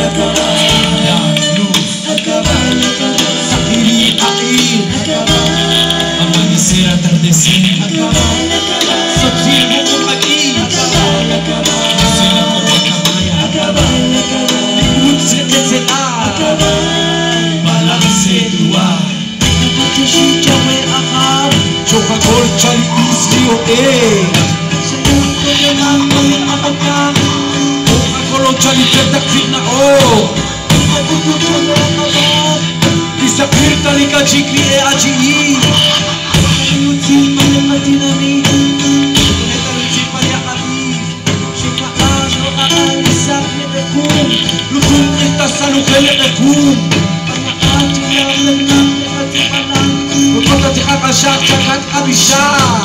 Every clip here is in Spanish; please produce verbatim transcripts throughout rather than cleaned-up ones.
Amanecer, atardecer, Sotil buko pag-i, Sila ko makamaya, Likod sa ketsela, Balanse dua, Nakatashit siya may akab, Chokagol chali isliyo eh, Sayon ko na lang kami apagkak, Chokagol chali petakit na oh, Naguguto na lang abad, Disapir talika jikli e aji Ayutin malamatinami, Netaluchi paliakati, Sikaano aalisak ni Rekum, Lutum kita sa lukele ekum, Pangakati lang lang lang nakatipalang, Lupata di kakasyak sakat abisya,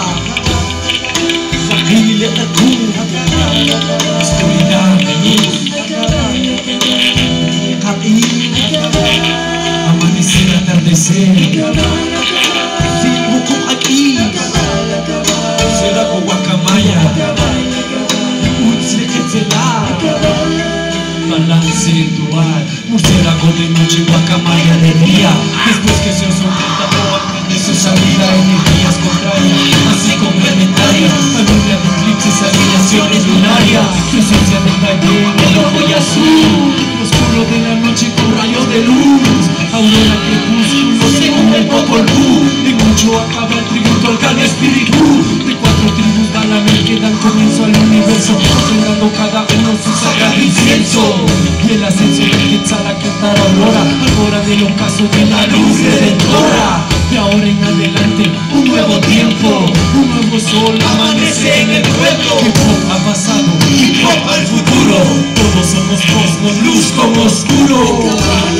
Sakile ekum, Oscuridad venus, Kapi, Amanecer, atardecer, Sin hukum aquí, Sila ko wakamaya, Utsle ketsela, Balance dual, murciélago de noche, guacamaya de día. Después que se solta todo aprende su salida, energías contrarias, así complementarias. Familia de eclipses, alineaciones lunarias, presencia del taller, el rojo y azul, oscuro de la noche con rayo de luz, aurora crepúsculo según el Popol Vuh. En mucho acaba el tributo al gran espíritu, de cuatro tribus van a ver que dan comienzo al universo, ofrendando cada uno su sagrado incienso. Y el ascenso del Quetzal a cantar aurora, aurora del ocaso de la luz redentora. De ahora en adelante, un nuevo tiempo, un nuevo sol amanece en el pueblo. Hip hop ha pasado, hip hop al futuro. Todos somos cosmos, luz como oscuro.